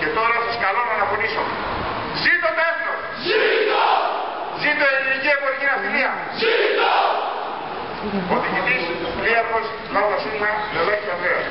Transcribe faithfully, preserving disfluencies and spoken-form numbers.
Και τώρα σας καλώ να αναφωνήσω. Ζήτω το έθνος! Ζήτω! Ζήτω η ελληνική εμπορική ναυτιλία! Ζήτω! Ο διοικητής Πλοίαρχος Λάουτα Σίλμα Λελέκη Ανδρέας.